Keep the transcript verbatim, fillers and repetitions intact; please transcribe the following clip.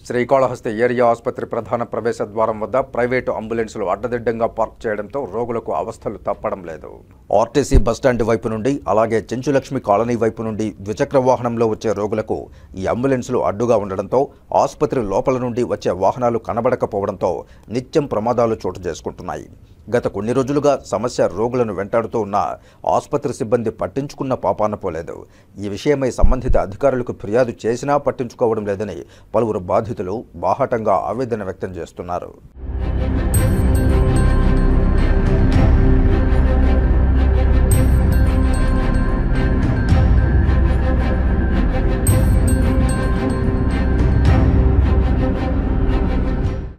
Srikalahasti area ఆసుపత్రి ప్రధాన ప్రవేశ ద్వారం వద్ద ప్రైవేటు అంబులెన్సులు అడ్డదిడ్డంగా పార్క్ చేయడంతో రోగులకు అవస్థలు తప్పడం లేదు. ఆర్టీసీ బస్టాండ్ వైపు నుండి అలాగే చెంచులక్ష్మి కాలనీ వైపు నుండి ద్విచక్ర వాహనంలో వచ్చే రోగులకు ఈ అంబులెన్సులు అడ్డుగా ఉండడంతో ఆసుపత్రి లోపల నుండి వచ్చే వాహనాలు కనబడకపోవడంతో నిత్యం ప్రమాదాలు చోటు చేసుకుంటున్నాయి. గత కొన్ని రోజులుగా సమస్య రోగులను వెంటాడుతూ ఉన్న ఆసుపత్రి సిబ్బంది పట్టించుకున్న పాపాన పోలేదు. ఈ విషయమై సంబంధిత అధికారులకు ఫిర్యాదు చేసినా పట్టించుకోవడం లేదని పలువురు బాధితులు బాహాటంగా ఆవేదన వ్యక్తం చేస్తున్నారు.